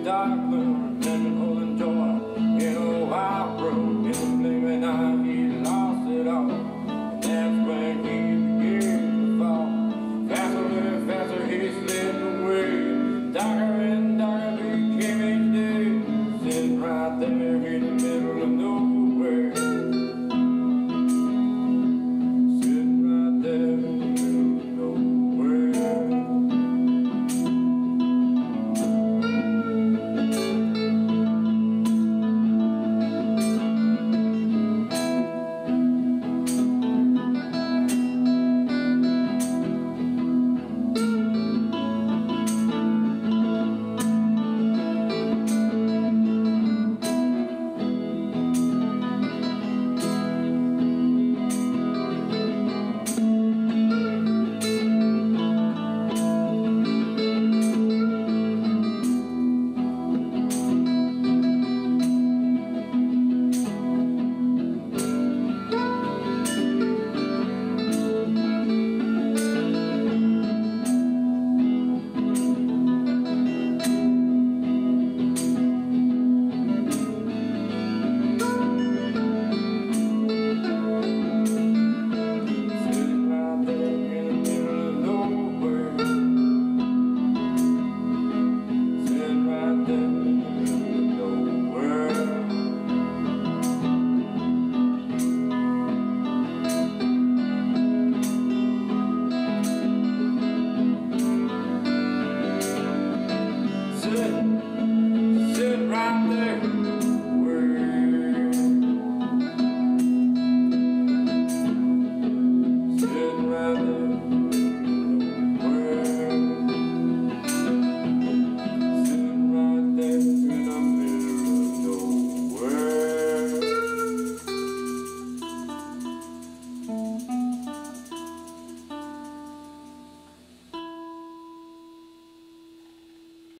dark moon, and holding joy in a wild room. In the gleaming eye, he lost it all, and that's when he began to fall. Faster and faster he slid away, darker and darker became each day, sitting right there in the middle of nowhere. Sitting right there in the middle of nowhere. Sit